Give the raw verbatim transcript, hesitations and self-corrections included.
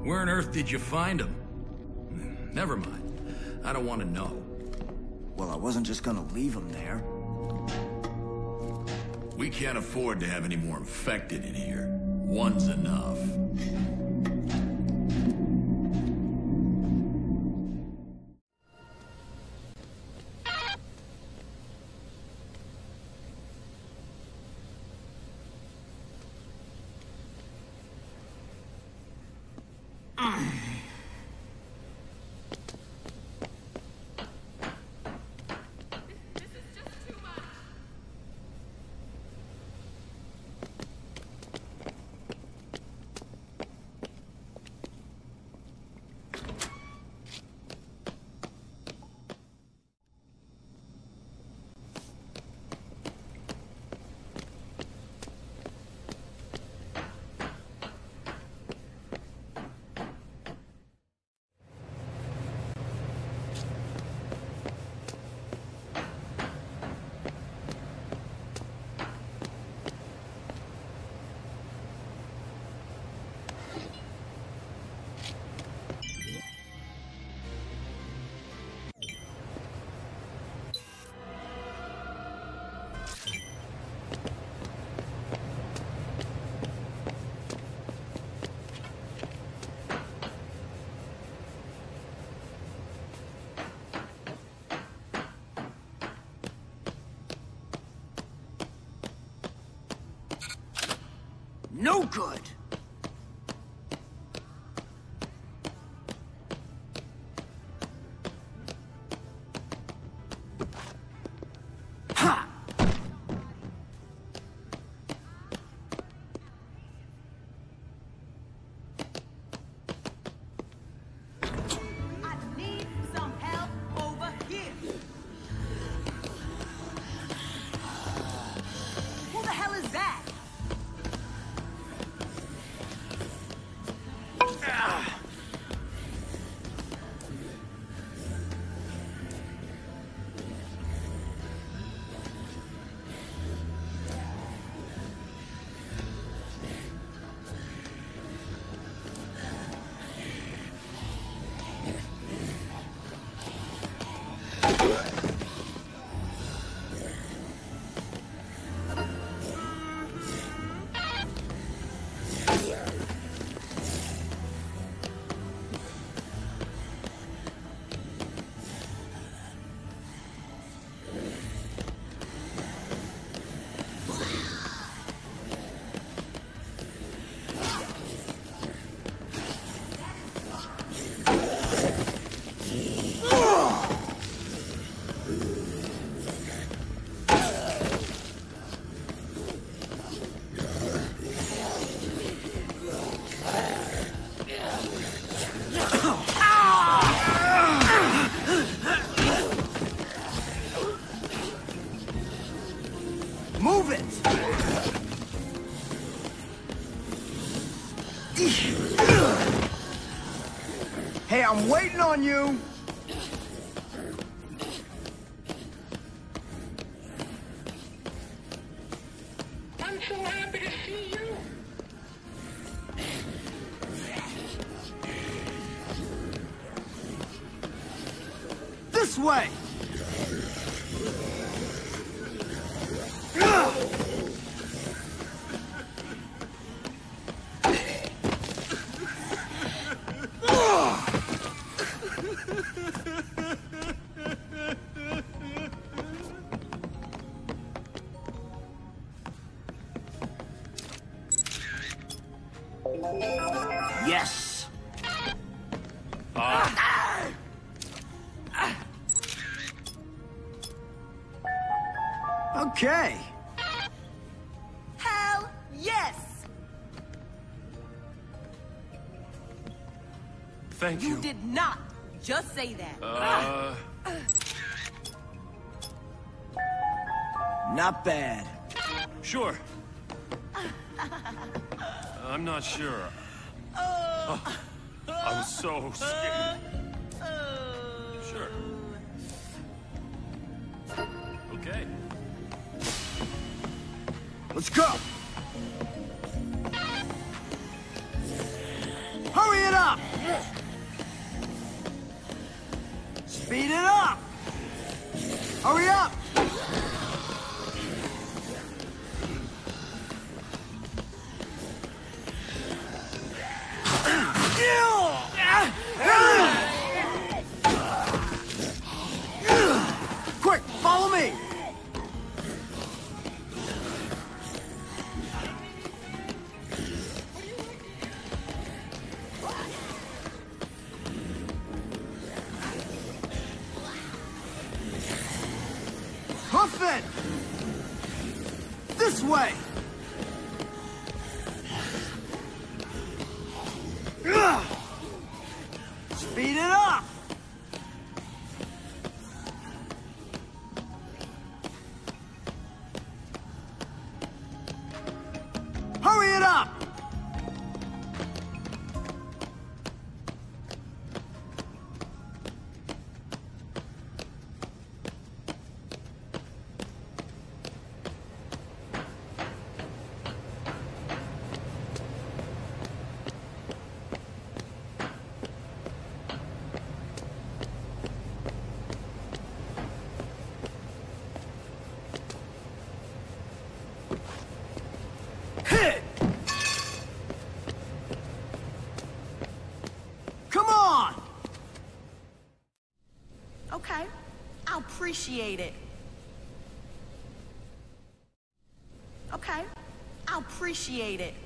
Where on earth did you find him? Never mind. I don't want to know. Well, I wasn't just gonna leave him there. We can't afford to have any more infected in here. One's enough. No good! Ha! I need some help over here. Who the hell is that? Move it! Hey, I'm waiting on you! I'm so happy to see you. This way! Yes! Uh. Okay. Hell yes! Thank you. You did not just say that. Uh... Not bad. Sure. I'm not sure. Uh, Oh, I was so scared. Sure. Okay. Let's go! Hurry it up! Speed it up! Hurry up! Quick, follow me! Hoof it! This way! Ugh. Speed it up! Hurry it up! Hit! Come on! Okay, I'll appreciate it. Okay, I'll appreciate it.